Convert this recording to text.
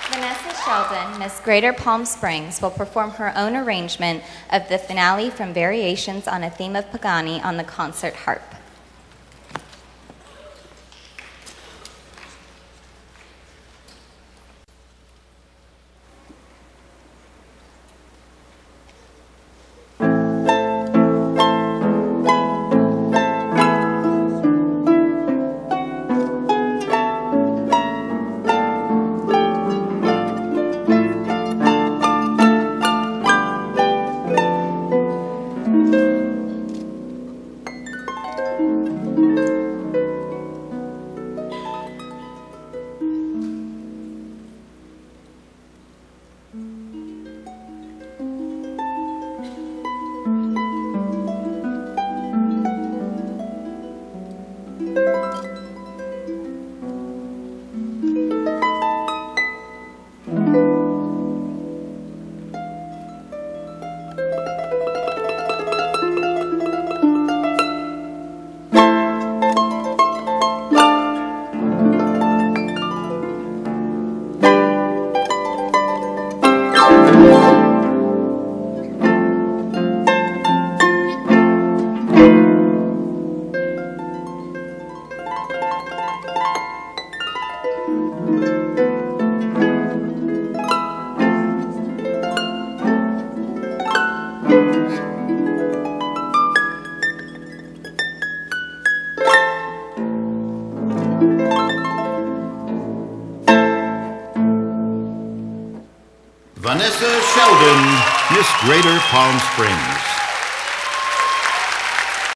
Vanessa Sheldon, Miss Greater Palm Springs, will perform her own arrangement of the finale from Variations on a Theme of PagaNIni on the concert Harp. Vanessa Sheldon, Miss Greater Palm Springs.